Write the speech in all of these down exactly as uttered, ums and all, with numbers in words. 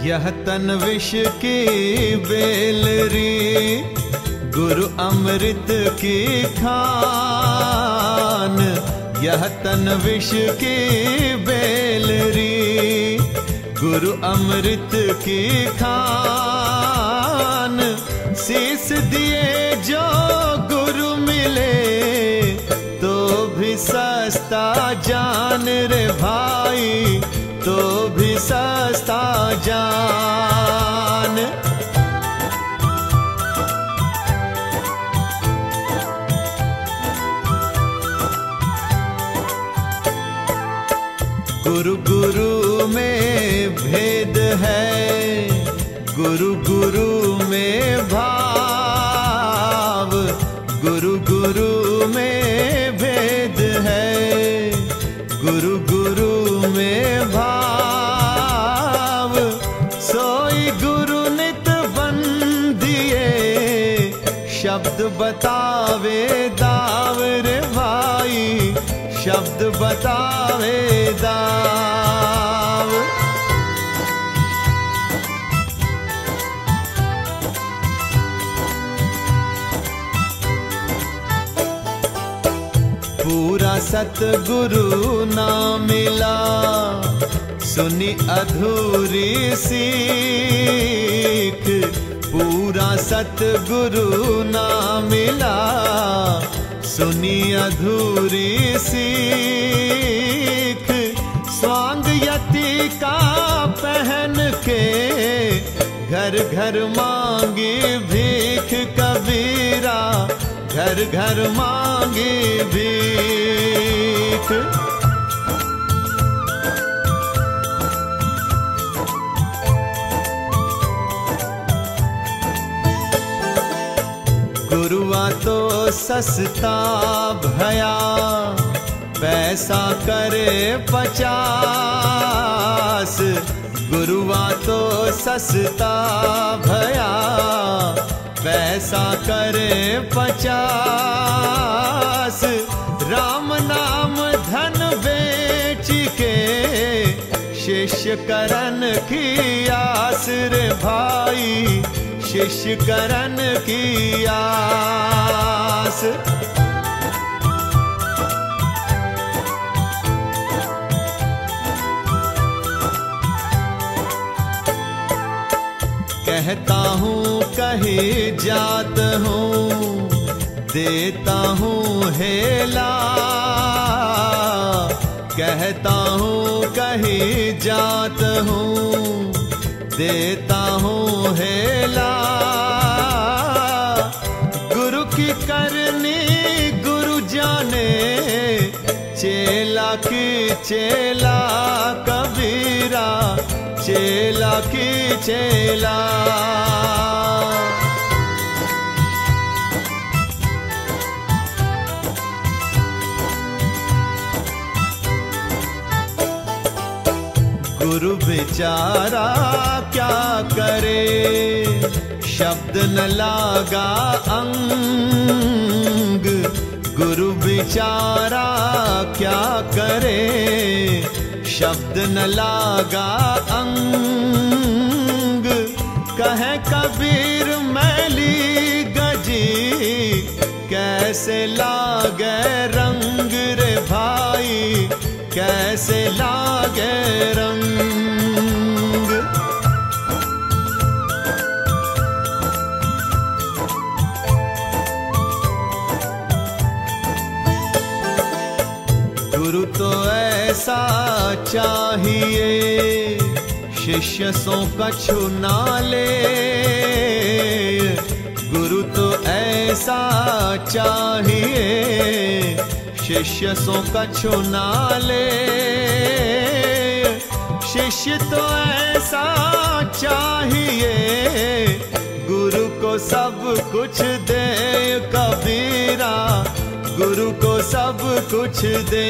यह तन विष की बेलरी, गुरु अमृत की खान। यह तन विष की बेलरी, गुरु अमृत की खान। शीस दिए जो गुरु मिले, तो भी सस्ता जान रे भाई, तो भी सस्ता जान। गुरु गुरु में भेद है, गुरु गुरु में भाव। गुरु गुरु में भेद है, गुरु गुरु में भाव। सोई गुरु नित बंदिए, शब्द बतावे दाव रे भाई, शब्द बतावे दाव। पूरा सतगुरु ना मिला, सुनी अधूरी सीख। पूरा सतगुरु ना मिला, सुनी अधूरी सीख। स्वांग यति का पहन के, घर घर मांगी भीख कबीरा, घर घर मांगी भीख। गुरुआ तो सस्ता भया, पैसा करे पचास। गुरुआ तो सस्ता भया, पैसा करे पचास। राम नाम धन बेच के, शिष्य करन की आस रे भाई, शिष्य करन की आस। कहता हूँ कहीं जात हूँ, देता हूँ हेला। कहता हूँ कहीं जात हूँ, देता हूँ हेला। गुरु की करनी गुरु जाने, चेला की चेला कबीरा, चेला की चेला। गुरु बेचारा क्या करे, शब्द न लागा अंग। गुरु बेचारा क्या करे, शब्द न लागा अंग। कहे कबीर मैली गजी, कैसे लागे रंग रे भाई, कैसे लागे रंग। गुरु तो ऐसा चाहिए, शिष्य सो कछु ना ले। गुरु तो ऐसा चाहिए, शिष्य सो कछु ना ले। शिष्य तो ऐसा चाहिए, गुरु को सब कुछ दे कबीरा, गुरु को सब कुछ दे।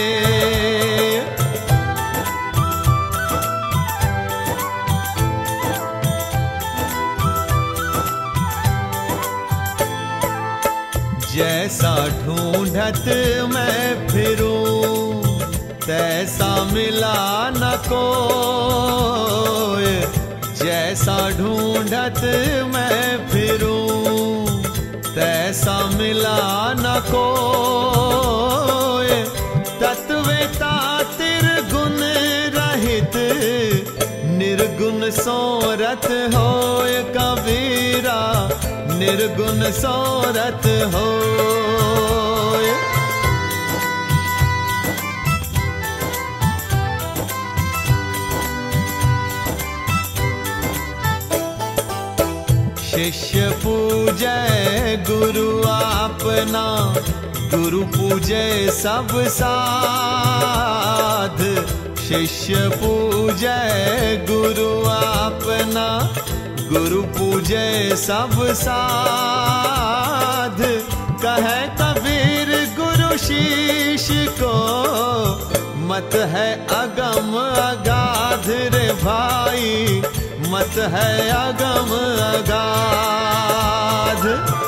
जैसा ढूंढत मैं फिरूं, तैसा मिला न कोई। जैसा ढूंढत मैं फिरूं, तैसा मिला न कोय। तत्वता तिरगुण रहित, निर्गुण सोरथ होय कबीरा, निर्गुण सोरथ होय। शिष्य पूजै गुरु आपना, गुरु पूजै सब साध। शिष्य पूजै गुरु आपना, गुरु पूजै सब साध। कहे कबीर गुरु शीश को, मत है अगम अगाध रे भाई, मत है अगम अगाध।